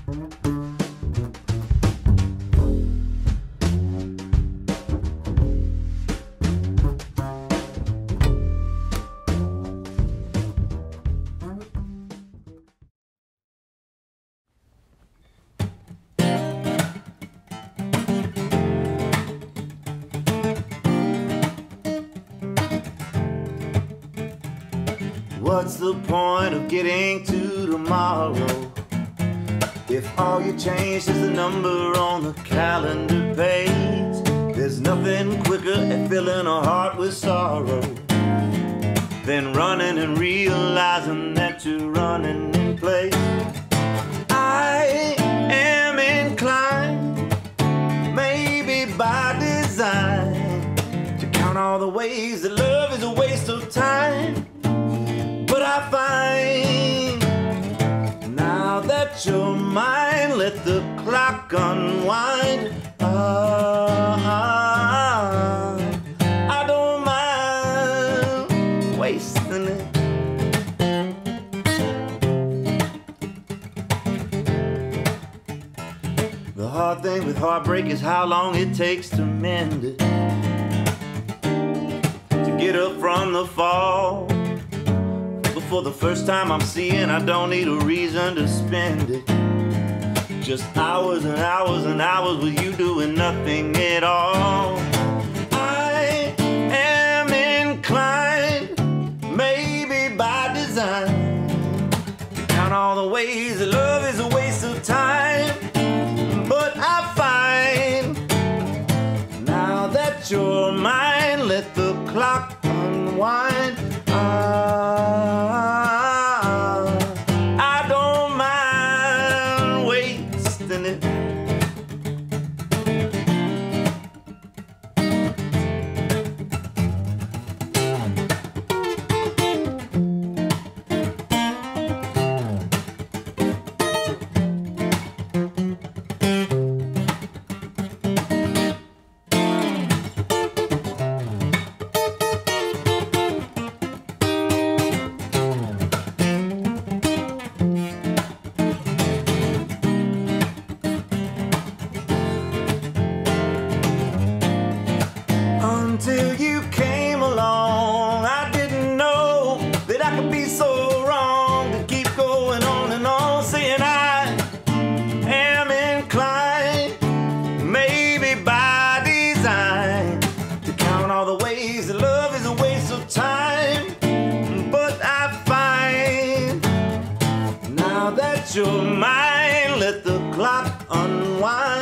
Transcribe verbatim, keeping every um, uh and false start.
What's the point of getting to tomorrow if all you changed is the number on the calendar page? There's nothing quicker at filling a heart with sorrow than running and realizing that you're running in place. I am inclined, maybe by design, to count all the ways that love is a waste of time. But I find, now that you're mine, let the clock unwind. Ah, I don't mind wasting it. The hard thing with heartbreak is how long it takes to mend it, to get up from the fall. For the first time I'm seeing I don't need a reason to spend it. Just hours and hours and hours with you doing nothing at all. I am inclined, maybe by design, to count all the ways that love is a waste of time. But I find, now that you're mine, let the clock unwind. I don't mind wasting it. Until you came along, I didn't know that I could be so wrong, to keep going on and on, saying I am inclined, maybe by design, to count all the ways that love is a waste of time. But I find, now that you're mine, let the clock unwind.